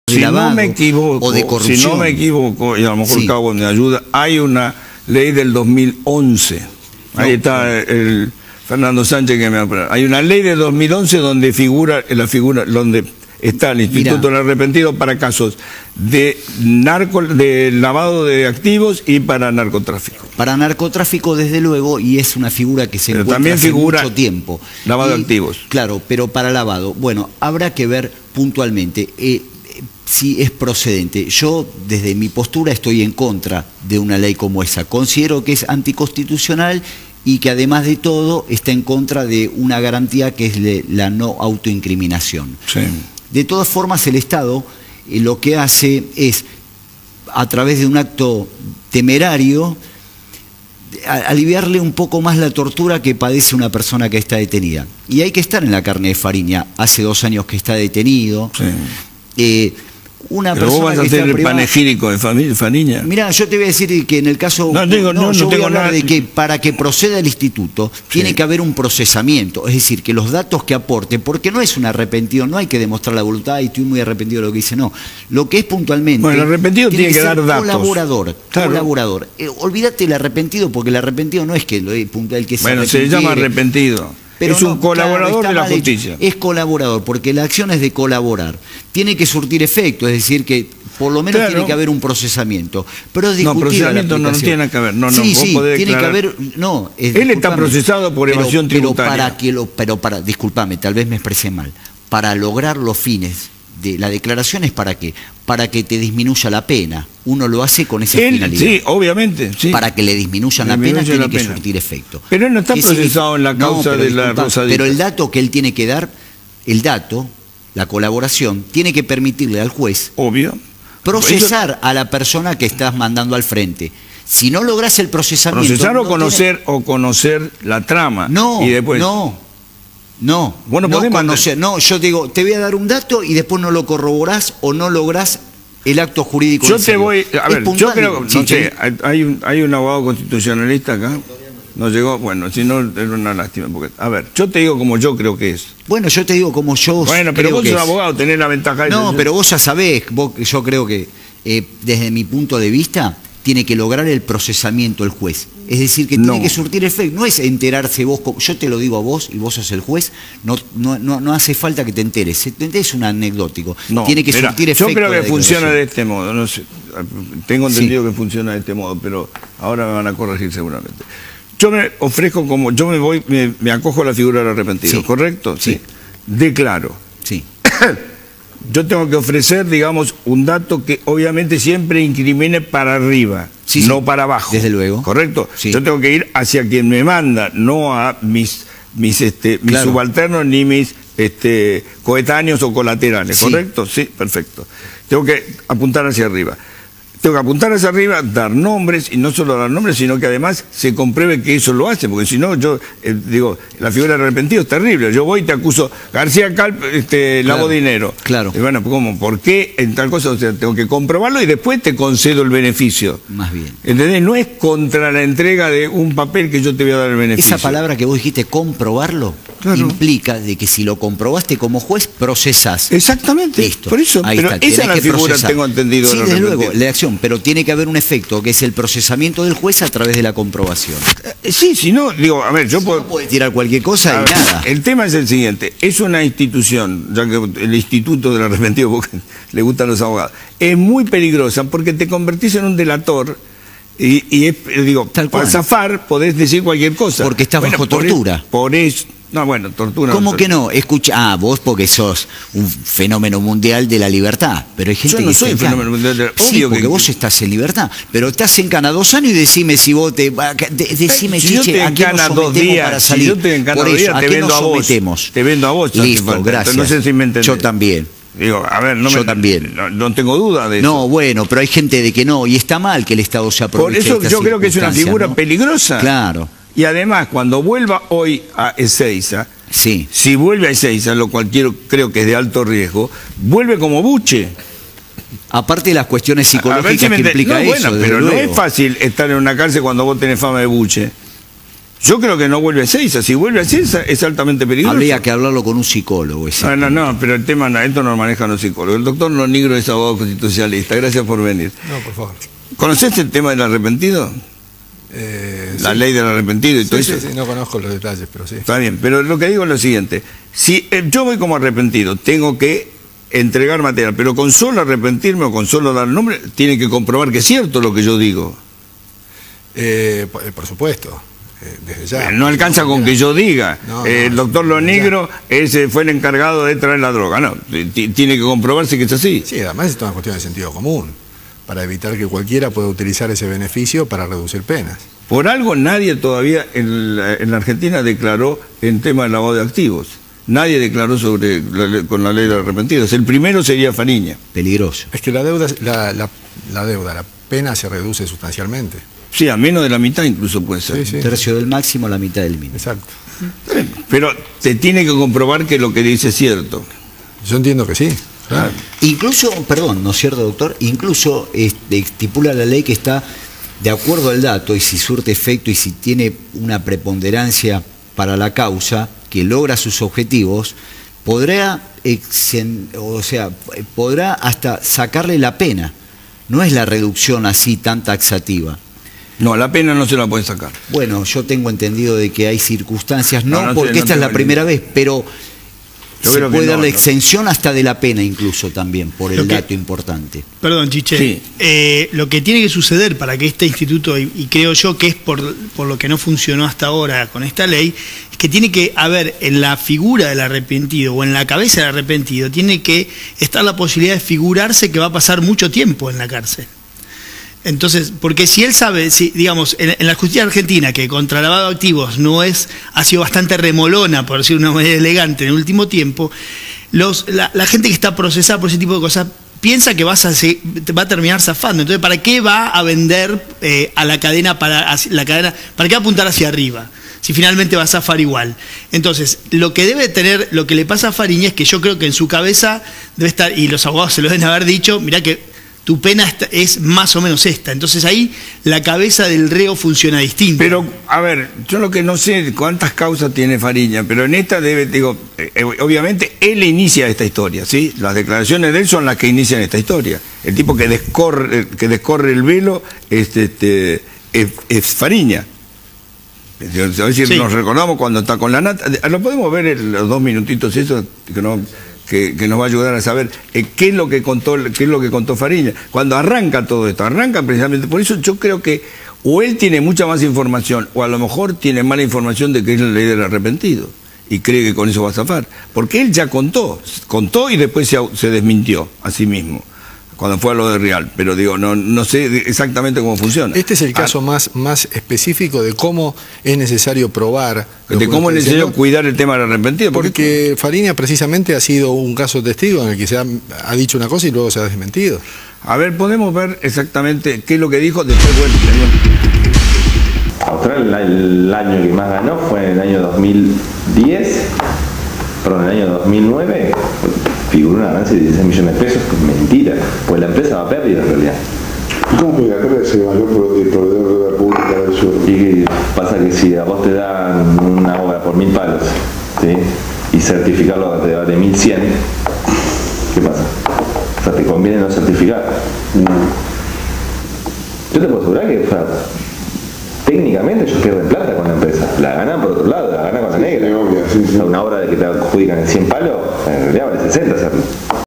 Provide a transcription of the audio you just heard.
Si no me equivoco, o de corrupción. Si no me equivoco, y a lo mejor Sí. Cabo me ayuda, hay una ley del 2011. Ahí está el Fernando Sánchez que me va. Hay una ley de 2011 donde figura donde está el Instituto del Arrepentido para casos de lavado de activos y para narcotráfico. Para narcotráfico, desde luego, y es una figura que se Pero encuentra también hace figura mucho tiempo. lavado de activos. Claro, pero para lavado, bueno, habrá que ver puntualmente si es procedente. Yo, desde mi postura, estoy en contra de una ley como esa. Considero que es anticonstitucional y que, además de todo, está en contra de una garantía que es la no autoincriminación. Sí. De todas formas, el Estado lo que hace es, a través de un acto temerario, aliviarle un poco más la tortura que padece una persona que está detenida. Y hay que estar en la carne de Fariña. Hace 2 años que está detenido. Sí. Pero vos vas a hacer el panegírico de Fariña. Mirá, yo te voy a decir que en el caso... yo voy a hablar de que para que proceda el instituto tiene que haber un procesamiento, es decir, que los datos que aporte, porque no es un arrepentido, no hay que demostrar la voluntad y estoy muy arrepentido de lo que dice, no. Lo que es puntualmente... Bueno, el arrepentido tiene que dar datos. Colaborador, claro. Colaborador. Olvídate el arrepentido, porque el arrepentido no es que el que se Bueno, se llama arrepentido. Pero es un colaborador de la justicia. Es colaborador, porque la acción es de colaborar. Tiene que surtir efecto, es decir, que por lo menos tiene que haber un procesamiento. Pero es discutida procesamiento no tiene que haber. No, sí, vos sí, podés tiene declarar. que haber... No, él está procesado por evasión tributaria. Disculpame, tal vez me expresé mal. Para lograr los fines de la declaración es ¿para qué? Para que te disminuya la pena. Uno lo hace con esa finalidad. Sí, obviamente. Sí. Para que le disminuyan la pena tiene que surtir efecto. Pero él no está procesado en la causa de la Rosadita. Pero el dato que él tiene que dar, el dato, la colaboración, tiene que permitirle al juez procesar a la persona que estás mandando al frente. Si no logras el procesamiento... Procesar o conocer la trama. No, y después... No, bueno, no conocer, no, yo digo, te voy a dar un dato y después no lo corroborás o no lográs el acto jurídico. Yo te voy, a ver, yo creo, no sé, hay un abogado constitucionalista acá, no llegó, bueno, si no, es una lástima, porque, a ver, yo te digo como yo creo que es. Bueno, yo te digo como yo bueno, pero vos sos abogado, tenés la ventaja de no, pero vos ya sabés, yo creo que, desde mi punto de vista, tiene que lograr el procesamiento el juez. Es decir, que tiene que surtir efecto. No es enterarse vos, yo te lo digo a vos y vos sos el juez, no hace falta que te enteres. Es un anecdótico. Tiene que surtir efecto. Yo creo que funciona de este modo. No sé, tengo entendido que funciona de este modo, pero ahora me van a corregir seguramente. Yo me ofrezco como, yo me acojo a la figura del arrepentido, ¿correcto? Sí. Declaro. Sí. Yo tengo que ofrecer, digamos, un dato que obviamente siempre incrimine para arriba, no para abajo. Desde luego. ¿Correcto? Sí. Yo tengo que ir hacia quien me manda, no a mis subalternos ni mis coetáneos o colaterales, ¿correcto? Sí, perfecto. Tengo que apuntar hacia arriba. Tengo que apuntar hacia arriba, dar nombres, y no solo dar nombres, sino que además se compruebe que eso lo hace, porque si no, yo digo, la figura del arrepentido es terrible. Yo voy y te acuso, García Calp, lavó dinero. Claro. Y bueno, ¿cómo? ¿Por qué en tal cosa? O sea, tengo que comprobarlo y después te concedo el beneficio. Más bien. ¿Entendés? No es contra la entrega de un papel que yo te voy a dar el beneficio. Esa palabra que vos dijiste, comprobarlo, implica de que si lo comprobaste como juez, procesás. Exactamente. Listo. Por eso, pero esa es la figura, tengo entendido. Sí, desde luego, la acción, pero tiene que haber un efecto, que es el procesamiento del juez a través de la comprobación. Sí, si no, digo, a ver, yo puedo... No puede tirar cualquier cosa y nada. El tema es el siguiente, es una institución, ya que el Instituto del Arrepentido, porque le gustan los abogados, es muy peligrosa porque te convertís en un delator y digo, para zafar podés decir cualquier cosa. Porque estás bajo tortura. Por eso... No, bueno, tortura. ¿Cómo que no? Escucha, vos porque sos un fenómeno mundial de la libertad, pero hay gente yo no soy un fenómeno mundial de la libertad. Sí, porque vos estás en libertad, pero estás en cana 2 años y decime si vos decime, si Chiche, ¿a qué nos sometemos para salir? Si yo te encana 2 días, te vendo a vos. Te vendo a vos. Listo, gracias. No sé si me entendés. Yo también. Digo, a ver, también. No tengo duda de eso. No, bueno, pero hay gente de que no, y está mal que el Estado se aproveche. Por eso yo creo que es una figura peligrosa. Claro. Y además, cuando vuelva hoy a Ezeiza, si vuelve a Ezeiza, lo cual creo que es de alto riesgo, vuelve como buche. Aparte de las cuestiones psicológicas que implica eso. Bueno, pero no es fácil estar en una cárcel cuando vos tenés fama de buche. Yo creo que no vuelve a Ezeiza. Si vuelve a Ezeiza es altamente peligroso. Habría que hablarlo con un psicólogo. No, pero el tema, esto no lo manejan los psicólogos. El doctor Lonigro es abogado constitucionalista. Gracias por venir. No, por favor. ¿Conocés el tema del arrepentido? La ley del arrepentido y todo eso. Sí, no conozco los detalles, pero sí. Está bien, pero lo que digo es lo siguiente. Si yo voy como arrepentido, tengo que entregar material, pero con solo arrepentirme o con solo dar el nombre, tiene que comprobar que es cierto lo que yo digo. Por supuesto. Desde ya. No alcanza con que yo diga, el doctor Lonigro fue el encargado de traer la droga. No, tiene que comprobarse que es así. Sí, además es una cuestión de sentido común, para evitar que cualquiera pueda utilizar ese beneficio para reducir penas. Por algo nadie todavía en la Argentina declaró en tema de lavado de activos. Nadie declaró con la ley de arrepentidos. El primero sería Fariña. Peligroso. Es que la deuda, la pena se reduce sustancialmente. Sí, a menos de la mitad incluso puede ser. Un tercio del máximo, la mitad del mínimo. Exacto. Pero te tiene que comprobar que lo que dice es cierto. Yo entiendo que sí. Claro. Incluso, perdón, ¿no es cierto, doctor? Incluso estipula la ley que está de acuerdo al dato y si surte efecto y si tiene una preponderancia para la causa que logra sus objetivos, podrá hasta sacarle la pena. No es la reducción así tan taxativa. No, la pena no se la puede sacar. Bueno, yo tengo entendido de que hay circunstancias, porque esta es la primera vez, pero se puede dar la exención hasta de la pena incluso también, por el dato importante. Perdón, Chiche, sí. Lo que tiene que suceder para que este instituto, y creo yo que es por lo que no funcionó hasta ahora con esta ley, es que tiene que haber en la figura del arrepentido o en la cabeza del arrepentido, tiene que estar la posibilidad de figurarse que va a pasar mucho tiempo en la cárcel. Entonces, porque si él sabe, digamos, en la justicia argentina, que contra lavado de activos ha sido bastante remolona, por decir de una manera elegante, en el último tiempo, la gente que está procesada por ese tipo de cosas piensa que va a terminar zafando. Entonces, ¿para qué va a vender a la cadena, para qué va a apuntar hacia arriba? Si finalmente va a zafar igual. Entonces, lo que le pasa a Fariña es que yo creo que en su cabeza debe estar, y los abogados se lo deben haber dicho, mirá que tu pena es más o menos esta. Entonces ahí la cabeza del reo funciona distinto. Pero, a ver, yo lo que no sé cuántas causas tiene Fariña, pero en esta obviamente él inicia esta historia, ¿sí? Las declaraciones de él son las que inician esta historia. El tipo que descorre el velo es Fariña. Es decir, sí. Nos recordamos cuando está con la nata. Lo podemos ver en los 2 minutitos eso que nos va a ayudar a saber qué es lo que contó Fariña. Cuando arranca todo esto, arranca precisamente por eso. Yo creo que o él tiene mucha más información o a lo mejor tiene mala información de que es la ley del arrepentido y cree que con eso va a zafar, porque él ya contó y después se desmintió a sí mismo cuando fue a lo de Real, pero digo, no sé exactamente cómo funciona. Este es el caso más específico de cómo es necesario probar. De cómo es necesario cuidar el tema del arrepentido. Porque Fariña precisamente ha sido un caso testigo en el que se ha dicho una cosa y luego se ha desmentido. A ver, podemos ver exactamente qué es lo que dijo después. Austral el año que más ganó fue en el año 2010, perdón, en el año 2009. Figuró una ganancia de 16 millones de pesos, que es mentira, pues la empresa va a pérdida en realidad. ¿Cómo puede ganar ese mayor proveedor de la pública del sur? Y que pasa que si a vos te dan una obra por 1000 palos, ¿sí? Y certificarlo te vale 1100, ¿qué pasa? O sea, te conviene no certificar. Yo te puedo asegurar que, o sea, técnicamente ellos pierden plata con la empresa, la ganan por otro lado, la ganan con la negra. Sí, obvio, sí. Una obra de que te adjudican en 100 palos, en realidad vale 60 hacerlo.